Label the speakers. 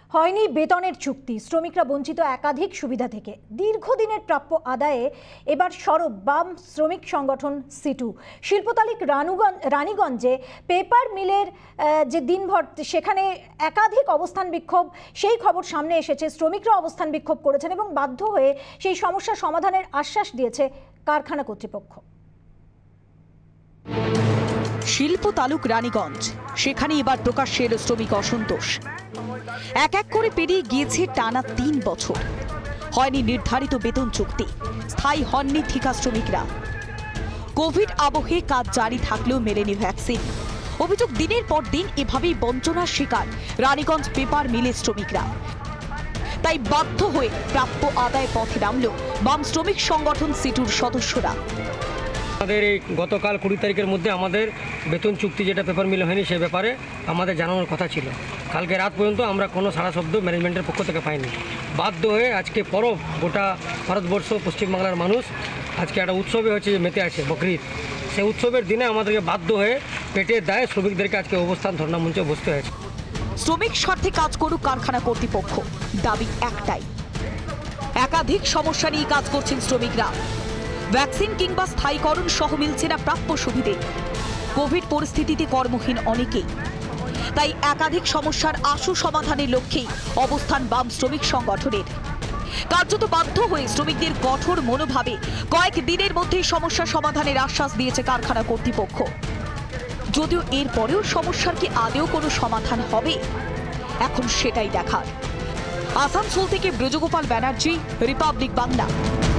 Speaker 1: হয়নি বেতনের চুক্তি, শ্রমিকরা বঞ্চিত একাধিক সুবিধা থেকে। দীর্ঘদিনের প্রাপ্য আদায়ে এবার সরব বাম শ্রমিক সংগঠন সিটু। শিল্পতালিক রানীগঞ্জে পেপার মিলের যে দিনভর সেখানে একাধিক অবস্থান বিক্ষোভ, সেই খবর সামনে এসেছে। শ্রমিকরা অবস্থান বিক্ষোভ করেছেন এবং বাধ্য হয়ে সেই সমস্যা সমাধানের আশ্বাস দিয়েছে কারখানা কর্তৃপক্ষ।
Speaker 2: শিল্প তালুক রানীগঞ্জ, সেখানে এবার প্রকাশ্যে এলো শ্রমিক অসন্তোষ। এক এক করে পেরিয়ে গিয়েছে টানা ৩ বছর। হয়নি নির্ধারিত বেতন চুক্তি, স্থায়ী হননি ঠিকা শ্রমিকরা। কোভিড আবহে কাজ জারি থাকলেও মেলেনি ভ্যাকসিন। অভিযোগ, দিনের পর দিন এভাবেই বঞ্চনার শিকার রানীগঞ্জ পেপার মিলের শ্রমিকরা। তাই বাধ্য হয়ে প্রাপ্য আদায় পথে নামল বাম শ্রমিক সংগঠন সিটুর সদস্যরা।
Speaker 3: আমাদের এই গতকাল 20 তারিখের মধ্যে আমাদের বেতন চুক্তি যেটা পেপার মিল হয়নি, সে ব্যাপারে আমাদের জানানোর কথা ছিল। কালকে রাত পর্যন্ত আমরা কোনো সাড়া শব্দ ম্যানেজমেন্টের পক্ষ থেকে পাইনি। বাধ্য হয়ে আজকে পরব, গোটা ভারতবর্ষ পশ্চিমবাংলার মানুষ আজকে একটা উৎসবে হচ্ছে মেতে আছে, বকরিদ। সেই উৎসবের দিনে আমাদেরকে বাধ্য হয়ে পেটের দায়ে শ্রমিকদেরকে আজকে অবস্থান ধর্ণা মঞ্চে বসতে হয়েছে।
Speaker 2: শ্রমিক স্বার্থে কাজ করুক কারখানা কর্তৃপক্ষ, দাবি একটাই। একাধিক সমস্যা নিয়ে কাজ করছেন শ্রমিকরা। ভ্যাকসিন কিংবা স্থায়ীকরণ সহ মিলছে না প্রাপ্য সুবিধে। কোভিড পরিস্থিতিতে কর্মহীন অনেকেই। তাই একাধিক সমস্যার আশু সমাধানের লক্ষ্যেই অবস্থান বাম শ্রমিক সংগঠনের। কার্যত বাধ্য হয়ে শ্রমিকদের কঠোর মনোভাবে কয়েক দিনের মধ্যেই সমস্যা সমাধানের আশ্বাস দিয়েছে কারখানা কর্তৃপক্ষ। যদিও এর পরেও সমস্যার কি আদৌ কোনো সমাধান হবে, এখন সেটাই দেখার। আসানসোল থেকে ব্রজগোপাল ব্যানার্জি, রিপাবলিক বাংলা।